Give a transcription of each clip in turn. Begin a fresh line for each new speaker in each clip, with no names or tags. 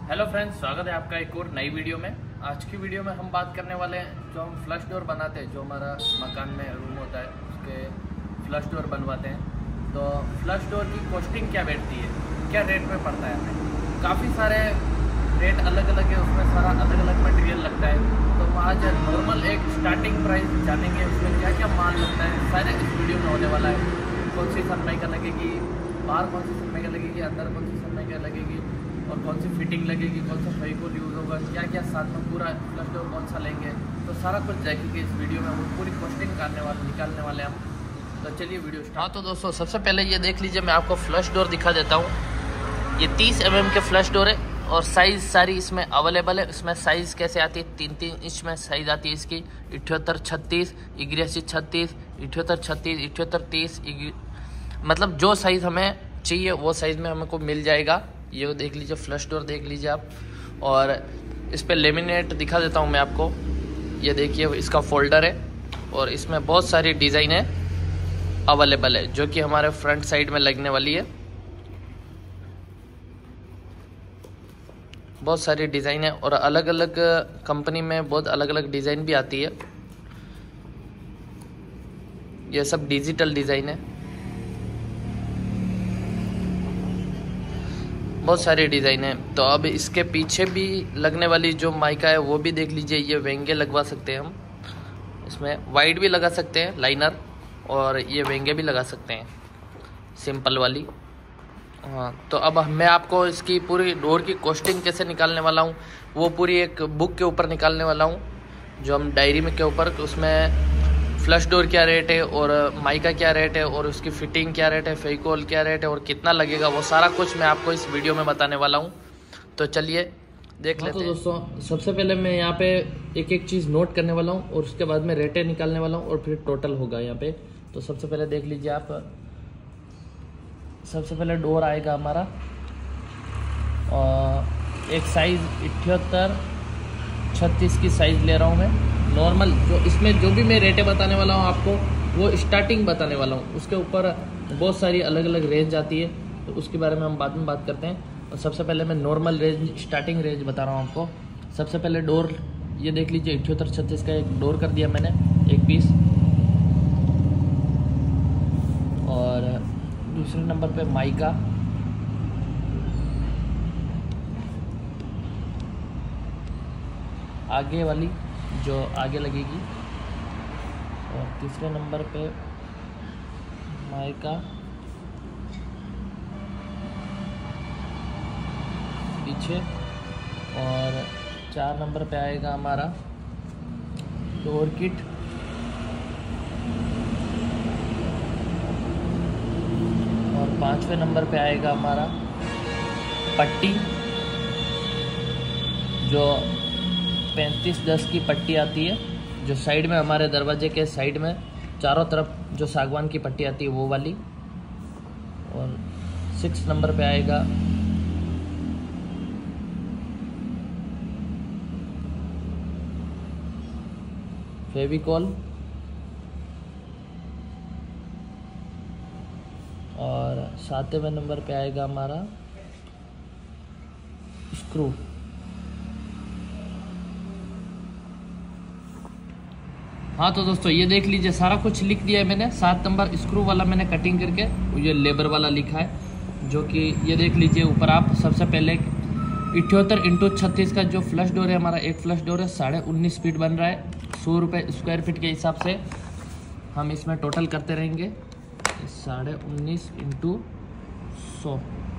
Hello friends, स्वागत है आपका एक और नई वीडियो में। आज की वीडियो में हम बात करने वाले हैं जो हम फ्लश डोर बनाते हैं, जो हमारा मकान में रूम होता है उसके फ्लश डोर बनवाते हैं। तो फ्लश डोर की कॉस्टिंग क्या बैठती है, क्या रेट में पड़ता है हमें। काफ़ी सारे रेट अलग अलग है, उसमें सारा अलग अलग मटेरियल लगता है। तो हम आज नॉर्मल एक स्टार्टिंग प्राइस जानेंगे, उसमें क्या क्या माल लगता है, सारे इस वीडियो में होने वाला है। कौन सी सनमाइका लगेगी, बाहर कौन सी सनमाइका लगेगी, अंदर कौन सी सनमाइका लगेगी और कौन सी फिटिंग लगेगी, कौन सा फेविकोल यूज़ होगा, क्या क्या साथ में पूरा फ्लश डोर कौन सा लेंगे, तो सारा कुछ देखेंगे इस वीडियो में। वो पूरी कॉस्टिंग निकालने वाले हम। तो चलिए वीडियो स्टार्ट। हाँ तो दोस्तों, सबसे पहले ये देख लीजिए, मैं आपको फ्लश डोर दिखा देता हूँ। ये 30 mm के फ्लश डोर है और साइज़ सारी इसमें अवेलेबल है। इसमें साइज़ कैसे आती है, 3-3 इंच में साइज़ आती है इसकी। 78, 36, 81, 36, 78, 36, 78, 30, मतलब जो साइज़ हमें चाहिए वो साइज़ में हमको मिल जाएगा। ये देख लीजिए, फ्लश डोर देख लीजिए आप। और इस पे लेमिनेट दिखा देता हूँ मैं आपको। ये देखिए, इसका फोल्डर है और इसमें बहुत सारी डिज़ाइनें अवेलेबल है जो कि हमारे फ्रंट साइड में लगने वाली है। बहुत सारी डिज़ाइन है और अलग अलग कंपनी में बहुत अलग अलग डिज़ाइन भी आती है। ये सब डिजिटल डिज़ाइन है, बहुत सारी डिज़ाइन है। तो अब इसके पीछे भी लगने वाली जो माइका है वो भी देख लीजिए। ये वेंगे लगवा सकते हैं हम, इसमें वाइड भी लगा सकते हैं लाइनर, और ये वेंगे भी लगा सकते हैं सिंपल वाली। हाँ, तो अब मैं आपको इसकी पूरी डोर की कॉस्टिंग कैसे निकालने वाला हूँ, वो पूरी एक बुक के ऊपर निकालने वाला हूँ, जो हम डायरी में के ऊपर। उसमें फ्लश डोर क्या रेट है और माइका क्या रेट है और उसकी फिटिंग क्या रेट है, फेविकोल क्या रेट है और कितना लगेगा, वो सारा कुछ मैं आपको इस वीडियो में बताने वाला हूँ। तो चलिए देख लेते हैं। तो दोस्तों, सबसे पहले मैं यहाँ पे एक एक चीज़ नोट करने वाला हूँ और उसके बाद में रेटें निकालने वाला हूँ और फिर टोटल होगा यहाँ पे। तो सबसे पहले देख लीजिए आप, सबसे पहले डोर आएगा हमारा और एक साइज़ 78, 36 की साइज़ ले रहा हूँ मैं नॉर्मल। जो इसमें जो भी मैं रेटें बताने वाला हूँ आपको, वो स्टार्टिंग बताने वाला हूँ। उसके ऊपर बहुत सारी अलग अलग रेंज आती है, तो उसके बारे में हम बाद में बात करते हैं। और सबसे पहले मैं नॉर्मल रेंज, स्टार्टिंग रेंज बता रहा हूँ आपको। सबसे पहले डोर ये देख लीजिए, 78, 36 का एक डोर कर दिया मैंने, एक पीस। और दूसरे नंबर पे माइका, आगे वाली जो आगे लगेगी। और तीसरे नंबर पे माइका पीछे। और 4 नंबर पे आएगा हमारा डोर किट। और 5वें नंबर पे आएगा हमारा पट्टी, जो 35-10 की पट्टी आती है, जो साइड में हमारे दरवाजे के साइड में चारों तरफ जो सागवान की पट्टी आती है वो वाली। और 6 नंबर पे आएगा फेविकोल। और 7वें नंबर पे आएगा हमारा स्क्रू। हाँ तो दोस्तों, ये देख लीजिए, सारा कुछ लिख दिया है मैंने। 7 नंबर स्क्रू वाला मैंने कटिंग करके ये लेबर वाला लिखा है, जो कि ये देख लीजिए ऊपर आप। सबसे पहले 78 × 36 का जो फ्लश डोर है हमारा, एक फ्लश डोर है 19.5 फीट बन रहा है। 100 रुपये स्क्वायर फीट के हिसाब से हम इसमें टोटल करते रहेंगे। 19.5 × 100,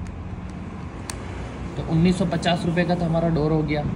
तो 1950 रुपये का तो हमारा डोर हो गया।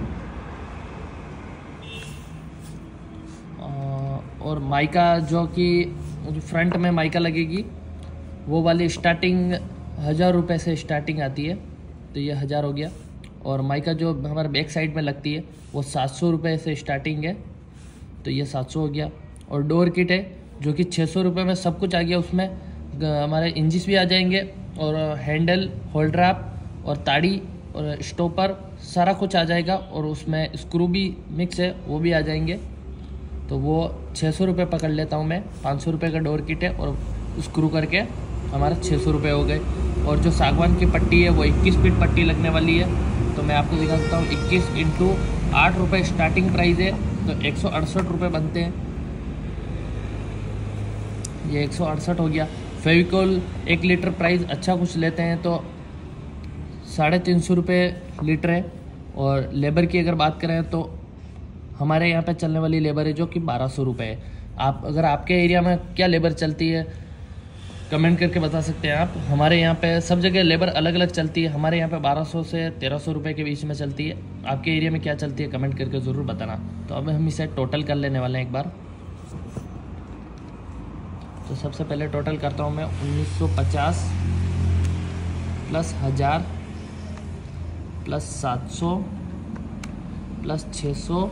और माइका जो कि फ्रंट में माइका लगेगी, वो वाली स्टार्टिंग 1000 रुपये से स्टार्टिंग आती है, तो ये 1000 हो गया। और माइका जो हमारे बैक साइड में लगती है वो 700 रुपये से स्टार्टिंग है, तो ये 700 हो गया। और डोर किट है जो कि 600 रुपये में सब कुछ आ गया। उसमें हमारे इंजिस भी आ जाएंगे और हैंडल, होल्ड रैप और ताड़ी और स्टॉपर सारा कुछ आ जाएगा। और उसमें स्क्रू भी मिक्स है, वो भी आ जाएंगे। तो वो 600 रुपये पकड़ लेता हूँ मैं। 500 रुपये का डोर किट है और स्क्रू करके हमारा 600 रुपये हो गए। और जो सागवान की पट्टी है वो 21 फीट पट्टी लगने वाली है, तो मैं आपको दिखा सकता हूँ 21 इंटू 8 रुपये स्टार्टिंग प्राइस है, तो 168 रुपये बनते हैं। ये 168 हो गया। फेविकोल 1 लीटर प्राइस अच्छा कुछ लेते हैं तो 350 रुपये लीटर है। और लेबर की अगर बात करें तो हमारे यहाँ पे चलने वाली लेबर है जो कि 1200 रुपये है। आप अगर आपके एरिया में क्या लेबर चलती है कमेंट करके बता सकते हैं आप। हमारे यहाँ पे सब जगह लेबर अलग अलग चलती है। हमारे यहाँ पे 1200 से 1300 रुपये के बीच में चलती है। आपके एरिया में क्या चलती है कमेंट करके ज़रूर बताना। तो अब हम इसे टोटल कर लेने वाले हैं एक बार। तो सबसे पहले टोटल करता हूँ मैं 1950 plus 1000 plus 700 plus 600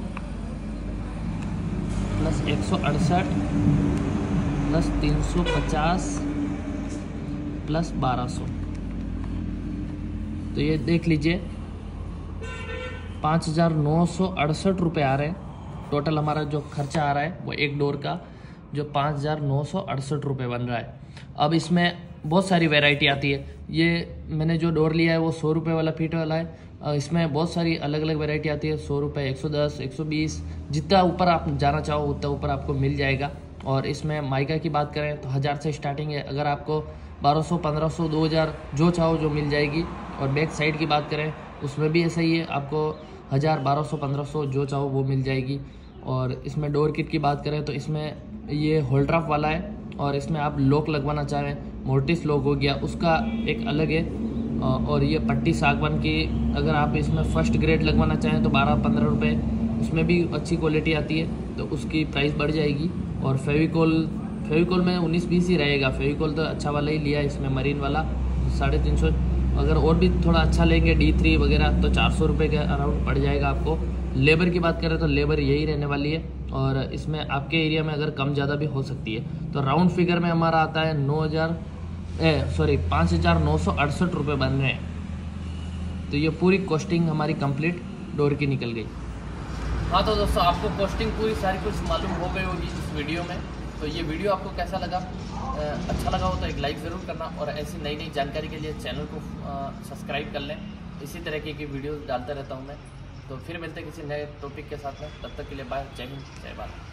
plus 168 plus 350 plus 1200। तो ये देख लीजिए 5968 रुपये आ रहे हैं। टोटल हमारा जो खर्चा आ रहा है वो एक डोर का जो 5968 रुपये बन रहा है। अब इसमें बहुत सारी वैरायटी आती है। ये मैंने जो डोर लिया है वो 100 रुपये वाला फीट वाला है। इसमें बहुत सारी अलग अलग वैरायटी आती है, 100 रुपये, 110, 120, जितना ऊपर आप जाना चाहो उतना ऊपर आपको मिल जाएगा। और इसमें माइका की बात करें तो 1000 से स्टार्टिंग है। अगर आपको 1200, 1500, 2000 जो चाहो जो मिल जाएगी। और बैक साइड की बात करें उसमें भी ऐसा ही है, आपको 1000, 1200, 1500 जो चाहो वो मिल जाएगी। और इसमें डोर किट की बात करें तो इसमें ये होल्ड्राफ वाला है। और इसमें आप लॉक लगवाना चाहें, मोर्टिस लॉक हो गया उसका एक अलग है। और ये पट्टी सागवान की अगर आप इसमें फर्स्ट ग्रेड लगवाना चाहें तो 12-15 रुपये, उसमें भी अच्छी क्वालिटी आती है तो उसकी प्राइस बढ़ जाएगी। और फेविकोल में 19-20 ही रहेगा। फेविकोल तो अच्छा वाला ही लिया है इसमें, मरीन वाला 350। अगर और भी थोड़ा अच्छा लेंगे D3 वगैरह तो 400 रुपये के अराउंड पड़ जाएगा आपको। लेबर की बात करें तो लेबर यही रहने वाली है। और इसमें आपके एरिया में अगर कम ज़्यादा भी हो सकती है। तो राउंड फिगर में हमारा आता है 5968 रुपये बन रहे हैं। तो ये पूरी कॉस्टिंग हमारी कंप्लीट डोर की निकल गई। हाँ तो दोस्तों आपको कॉस्टिंग पूरी सारी कुछ मालूम हो गई होगी इस वीडियो में। तो ये वीडियो आपको कैसा लगा? अच्छा लगा हो तो एक लाइक ज़रूर करना। और ऐसी नई नई जानकारी के लिए चैनल को सब्सक्राइब कर लें। इसी तरीके की वीडियो डालता रहता हूँ मैं। तो फिर मिलते हैं किसी नए टॉपिक के साथ में। तब तक के लिए बाय। जय हिंद, जय भारत।